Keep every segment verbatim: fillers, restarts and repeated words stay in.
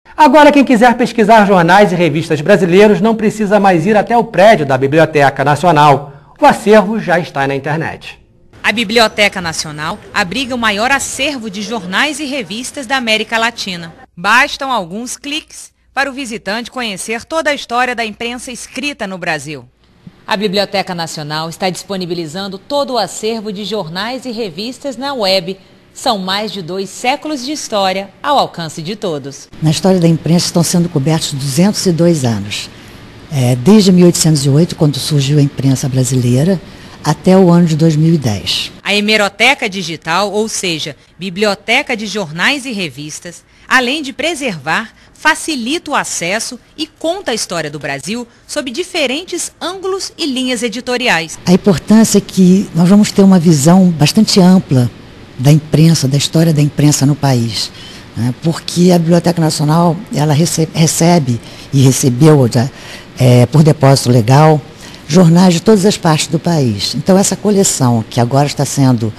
Agora, quem quiser pesquisar jornais e revistas brasileiros não precisa mais ir até o prédio da Biblioteca Nacional. O acervo já está na internet. A Biblioteca Nacional abriga o maior acervo de jornais e revistas da América Latina. Bastam alguns cliques para o visitante conhecer toda a história da imprensa escrita no Brasil. A Biblioteca Nacional está disponibilizando todo o acervo de jornais e revistas na web. São mais de dois séculos de história ao alcance de todos. Na história da imprensa estão sendo cobertos duzentos e dois anos. É, desde mil oitocentos e oito, quando surgiu a imprensa brasileira, até o ano de dois mil e dez. A hemeroteca digital, ou seja, biblioteca de jornais e revistas, além de preservar, facilita o acesso e conta a história do Brasil sob diferentes ângulos e linhas editoriais. A importância é que nós vamos ter uma visão bastante ampla da imprensa, da história da imprensa no país, né? Porque a Biblioteca Nacional ela recebe, recebe e recebeu já, é, por depósito legal jornais de todas as partes do país. Então essa coleção que agora está sendo,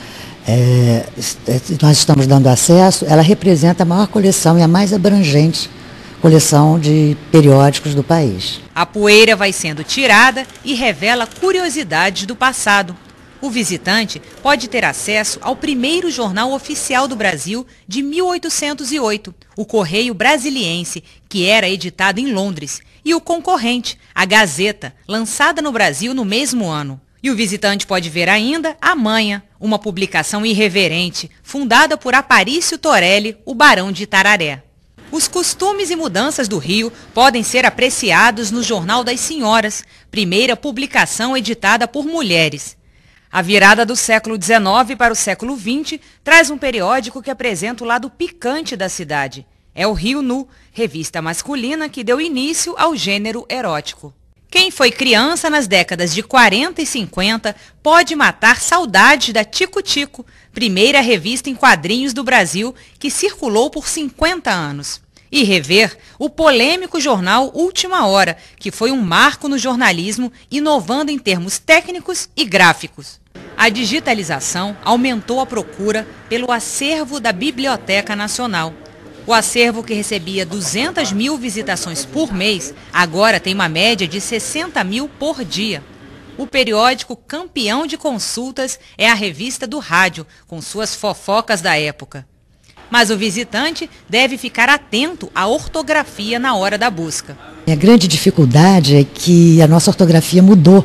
é, nós estamos dando acesso, ela representa a maior coleção e a mais abrangente coleção de periódicos do país. A poeira vai sendo tirada e revela curiosidades do passado. O visitante pode ter acesso ao primeiro jornal oficial do Brasil de mil oitocentos e oito, o Correio Brasiliense, que era editado em Londres, e o concorrente, a Gazeta, lançada no Brasil no mesmo ano. E o visitante pode ver ainda A Manha, uma publicação irreverente, fundada por Aparício Torelli, o Barão de Itararé. Os costumes e mudanças do Rio podem ser apreciados no Jornal das Senhoras, primeira publicação editada por mulheres. A virada do século dezenove para o século vinte traz um periódico que apresenta o lado picante da cidade. É o Rio Nu, revista masculina que deu início ao gênero erótico. Quem foi criança nas décadas de quarenta e cinquenta pode matar saudades da Tico Tico, primeira revista em quadrinhos do Brasil que circulou por cinquenta anos. E rever o polêmico jornal Última Hora, que foi um marco no jornalismo, inovando em termos técnicos e gráficos. A digitalização aumentou a procura pelo acervo da Biblioteca Nacional. O acervo, que recebia duzentas mil visitações por mês, agora tem uma média de sessenta mil por dia. O periódico campeão de consultas é a Revista do Rádio, com suas fofocas da época. Mas o visitante deve ficar atento à ortografia na hora da busca. A grande dificuldade é que a nossa ortografia mudou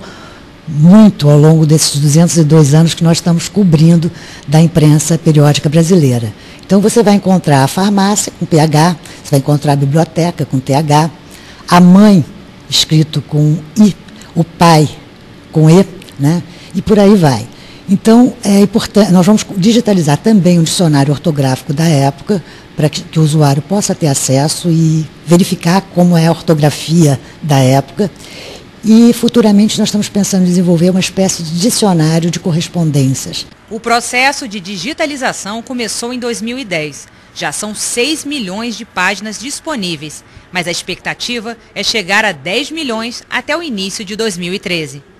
muito ao longo desses duzentos e dois anos que nós estamos cobrindo da imprensa periódica brasileira. Então você vai encontrar a farmácia com P H, você vai encontrar a biblioteca com T H, a mãe escrito com I, o pai com E, né? E por aí vai. Então é importante, nós vamos digitalizar também um dicionário ortográfico da época para que, que o usuário possa ter acesso e verificar como é a ortografia da época. E futuramente nós estamos pensando em desenvolver uma espécie de dicionário de correspondências. O processo de digitalização começou em dois mil e dez. Já são seis milhões de páginas disponíveis, mas a expectativa é chegar a dez milhões até o início de dois mil e treze.